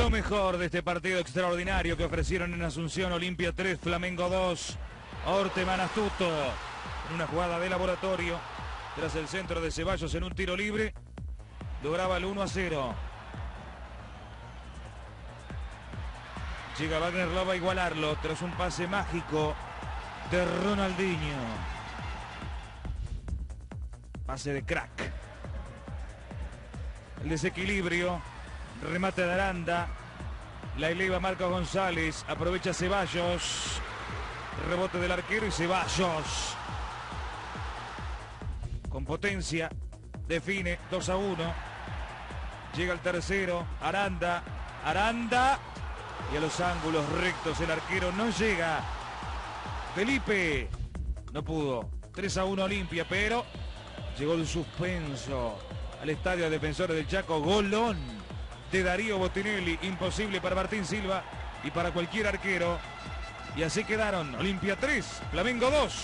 lo mejor de este partido extraordinario que ofrecieron en Asunción. Olimpia 3, Flamengo 2. Orteman astuto en una jugada de laboratorio tras el centro de Ceballos en un tiro libre lograba el 1-0. Llega Wagner Love a igualarlo tras un pase mágico de Ronaldinho. Pase de crack. El desequilibrio. Remate de Aranda. La eleva Marcos González. Aprovecha Ceballos. Rebote del arquero y Ceballos. Con potencia. Define 2-1. Llega el tercero. Aranda. Aranda. Y a los ángulos rectos el arquero no llega. Felipe. No pudo. 3-1 Olimpia, pero llegó el suspenso al estadio de Defensores del Chaco. Golón de Darío Botinelli. Imposible para Martín Silva y para cualquier arquero. Y así quedaron. Olimpia 3, Flamengo 2.